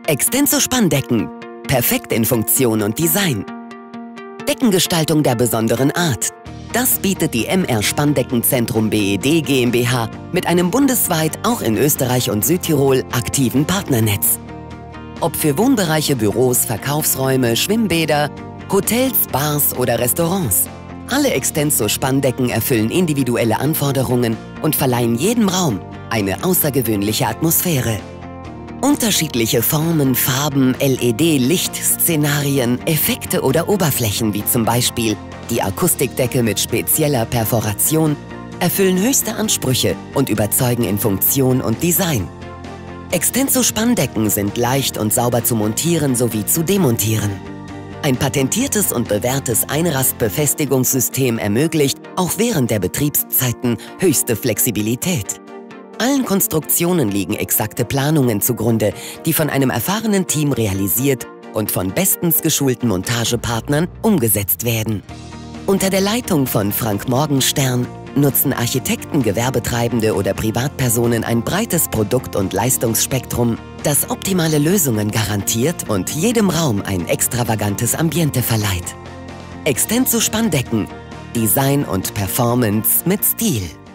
Extenso Spanndecken. Perfekt in Funktion und Design. Deckengestaltung der besonderen Art. Das bietet die MR Spandeckenzentrum BED GmbH mit einem bundesweit, auch in Österreich und Südtirol, aktiven Partnernetz. Ob für Wohnbereiche, Büros, Verkaufsräume, Schwimmbäder, Hotels, Bars oder Restaurants. Alle Extenso Spanndecken erfüllen individuelle Anforderungen und verleihen jedem Raum eine außergewöhnliche Atmosphäre. Unterschiedliche Formen, Farben, LED-Lichtszenarien, Effekte oder Oberflächen wie zum Beispiel die Akustikdecke mit spezieller Perforation erfüllen höchste Ansprüche und überzeugen in Funktion und Design. Extenso Spanndecken sind leicht und sauber zu montieren sowie zu demontieren. Ein patentiertes und bewährtes Einrastbefestigungssystem ermöglicht auch während der Betriebszeiten höchste Flexibilität. Allen Konstruktionen liegen exakte Planungen zugrunde, die von einem erfahrenen Team realisiert und von bestens geschulten Montagepartnern umgesetzt werden. Unter der Leitung von Frank Morgenstern nutzen Architekten, Gewerbetreibende oder Privatpersonen ein breites Produkt- und Leistungsspektrum, das optimale Lösungen garantiert und jedem Raum ein extravagantes Ambiente verleiht. Extenso Spanndecken. Design und Performance mit Stil.